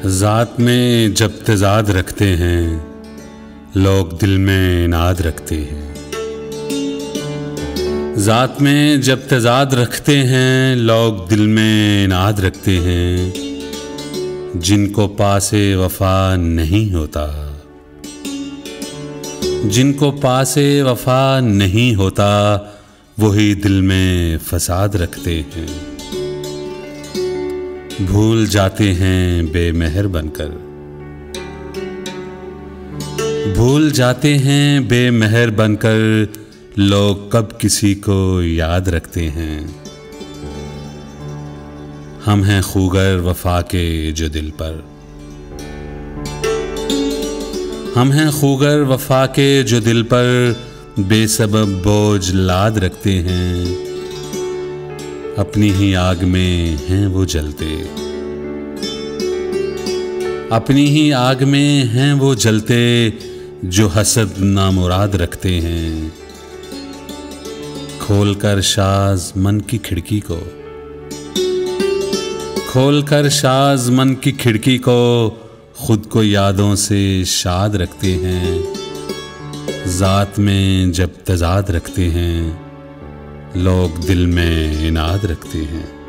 ज़ात में जब तज़ाद रखते हैं लोग दिल में इनाद रखते हैं। ज़ात में जब तज़ाद रखते हैं लोग दिल में इनाद रखते हैं। जिनको पासे वफा नहीं होता, जिनको पासे वफा नहीं होता वही दिल में फसाद रखते हैं। भूल जाते हैं बेमेहर बनकर, भूल जाते हैं बेमेहर बनकर लोग कब किसी को याद रखते हैं। हम हैं खूगर वफा के जो दिल पर, हम हैं खूगर वफा के जो दिल पर बेसबब बोझ लाद रखते हैं। अपनी ही आग में हैं वो जलते, अपनी ही आग में हैं वो जलते जो हसद नामुराद रखते हैं। खोलकर शाज मन की खिड़की को, खोलकर शाज मन की खिड़की को खुद को यादों से शाद रखते हैं। ज़ात में जब तज़ाद रखते हैं लोग दिल में इनाद रखते हैं।